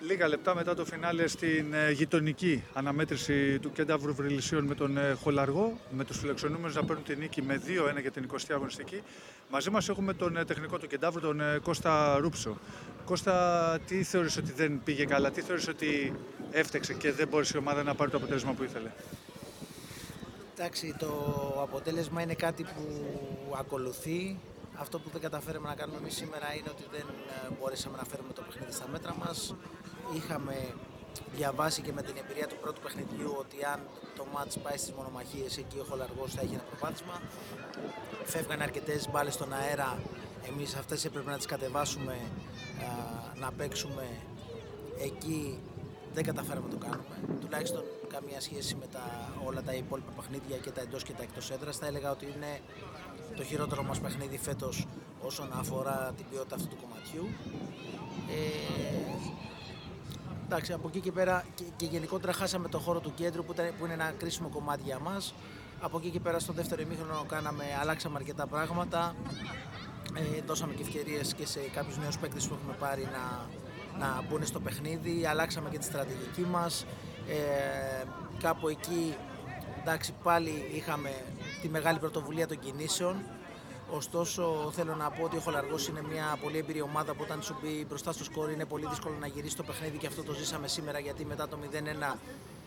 Λίγα λεπτά μετά το φινάλε στην γειτονική αναμέτρηση του Κένταβρου Βρυλισίων με τον Χολαργό, με τους φιλοξενούμενους να παίρνουν την νίκη με 2-1 για την 20η αγωνιστική. Μαζί μας έχουμε τον τεχνικό του Κεντάβρου, τον Κώστα Ρούψο. Κώστα, τι θεωρείς ότι δεν πήγε καλά, τι θεωρείς ότι έφταξε και δεν μπόρεσε η ομάδα να πάρει το αποτέλεσμα που ήθελε? Εντάξει, το αποτέλεσμα είναι κάτι που ακολουθεί. Αυτό που δεν καταφέραμε να κάνουμε εμείς σήμερα είναι ότι δεν μπορέσαμε να φέρουμε το παιχνίδι στα μέτρα μας. Είχαμε διαβάσει και με την εμπειρία του πρώτου παιχνιδιού ότι αν το μάτς πάει στις μονομαχίες, εκεί ο Χολαργός θα έχει ένα προβάδισμα. Φεύγανε αρκετές μπάλες στον αέρα, εμείς αυτές έπρεπε να τις κατεβάσουμε, να παίξουμε. Εκεί δεν καταφέραμε να το κάνουμε. Τουλάχιστον καμία σχέση με όλα τα υπόλοιπα παιχνίδια και τα εντός και τα εκτός έδρας. Θα έλεγα ότι είναι το χειρότερο μας παιχνίδι φέτος όσον αφορά την ποιότητα αυτού του κομματιού. Εντάξει, από εκεί και πέρα και γενικότερα χάσαμε το χώρο του κέντρου που είναι ένα κρίσιμο κομμάτι για μας. Από εκεί και πέρα στο δεύτερο ημίχρονο αλλάξαμε αρκετά πράγματα. Δώσαμε και ευκαιρίες και σε κάποιους νέους παίκτες που έχουμε πάρει να μπουν στο παιχνίδι. Αλλάξαμε και τη στρατηγική μας. Κάπου εκεί, εντάξει, πάλι είχαμε τη μεγάλη πρωτοβουλία των κινήσεων. Ωστόσο, θέλω να πω ότι ο Χολαργός είναι μια πολύ εμπειρή ομάδα που όταν σου μπει μπροστά στο σκορ είναι πολύ δύσκολο να γυρίσει το παιχνίδι και αυτό το ζήσαμε σήμερα, γιατί μετά το 0-1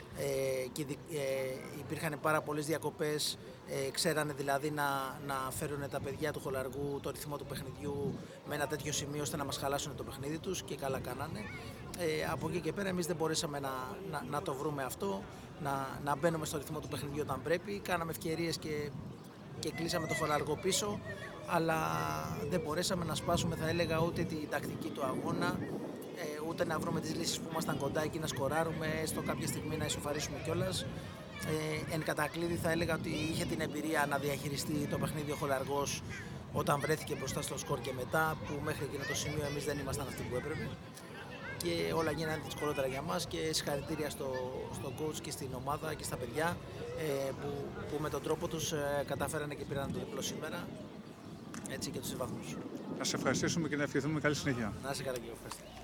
υπήρχαν πάρα πολλές διακοπές, ξέρανε δηλαδή να φέρουν τα παιδιά του Χολαργού το ρυθμό του παιχνιδιού με ένα τέτοιο σημείο ώστε να μας χαλάσουν το παιχνίδι τους και καλά κάνανε. Από εκεί και πέρα εμείς δεν μπορέσαμε να το βρούμε αυτό, να μπαίνουμε στο ρυθμό του παιχνιδιού όταν πρέπει. Κάναμε ευκαιρίες και κλείσαμε το Χολαργό πίσω, αλλά δεν μπορέσαμε να σπάσουμε, θα έλεγα, ούτε την τακτική του αγώνα, ούτε να βρούμε τις λύσεις που ήμασταν κοντά εκεί να σκοράρουμε, έστω κάποια στιγμή να ισοφαρίσουμε κιόλας. Εν κατακλείδη θα έλεγα ότι είχε την εμπειρία να διαχειριστεί το παιχνίδι ο Χολαργός όταν βρέθηκε μπροστά στο σκορ και μετά, που μέχρι εκείνο το σημείο εμείς δεν ήμασταν αυτοί που έπρεπε. Και όλα γίνανε δυσκολότερα για μας και συγχαρητήρια στο coach και στην ομάδα και στα παιδιά που με τον τρόπο τους καταφέρανε και πήραν το διπλό σήμερα, έτσι, και τους βαθμούς. Να σε ευχαριστήσουμε και να ευχηθούμε καλή συνέχεια. Να είσαι καλά, κύριε.